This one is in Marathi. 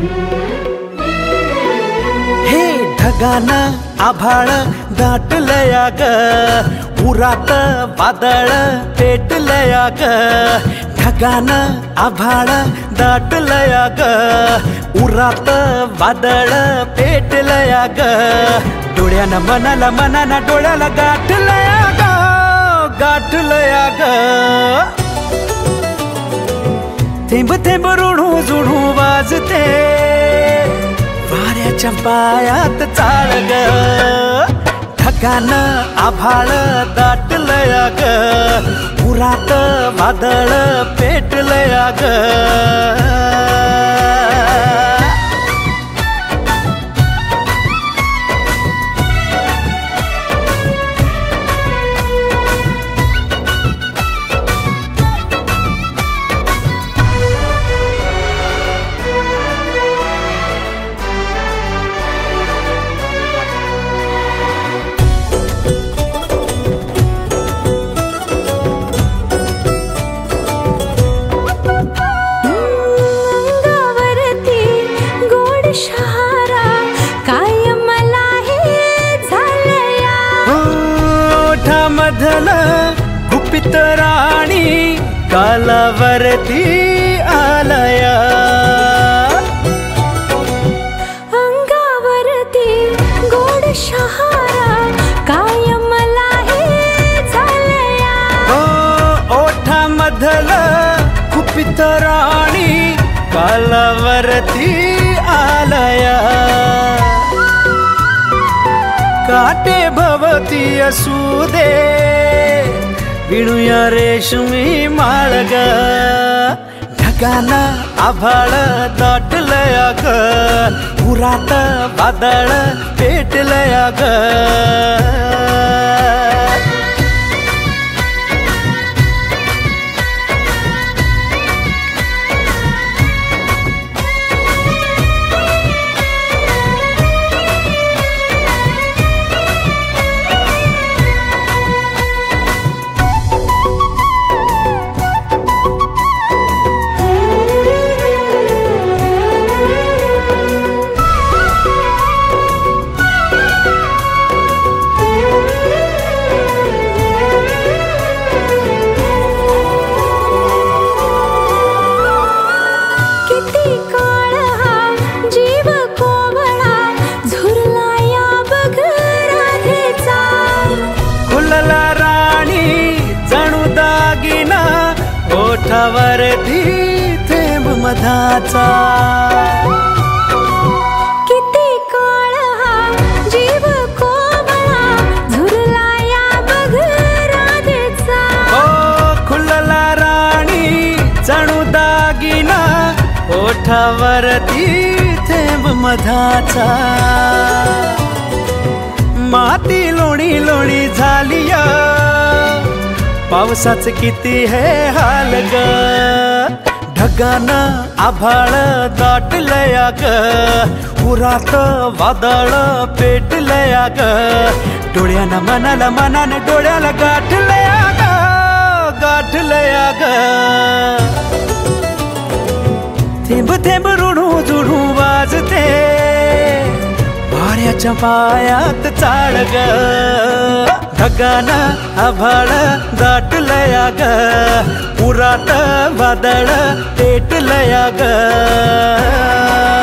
हे ढगानं आभाळ दाटलया ग, उरात वादळ पेटलया ग. ढगानं आभाळ दाटलया ग, उरात वादळ पेटलया ग. डोळ्यानं मनाला मनाला डोळ्याला गाठलया ग, गाठलया ग. थेंब थेंब ऋणू जुणू वाजते, वाऱ्याच्या पायात चाळ ग. ढगानं आभाळ दाटलया ग, उरात वादळ पेटलया ग. गुपित राणी कालावरती आलया, अंगावरती गोड शहारा कायम लाही झालया. ओठामधलं गुपित राणी कालावरती आलया. काटे भवती असू दे, विणूया रेशमी माळ ग. ढगानं आभाळ दाटलया ग, उरात वादळ पेटलया ग. ओठावरती थेंब मधाचा, किती काळ हा जीव कोवळा झुरला या बघ राधेचा. ओ खुलला राणी जणू दागिना, ओठावरती थेंब मधाचा. माती लोणी लोणी झालिया, पावसाच किती हे हाल ग. ढगानं आभाळ दाटलया ग, उरात वादळ पेटलया ग. डोळ्यानं मनाला मनाने डोळ्याला गाठलया ग, गाठलया ग. थेंब थेंब ऋणू जुणू वाजते, वाऱ्याच्या पायात चाळ ग. ढगानं आभाळ दाटलया ग, उरात वादळ पेटलया ग.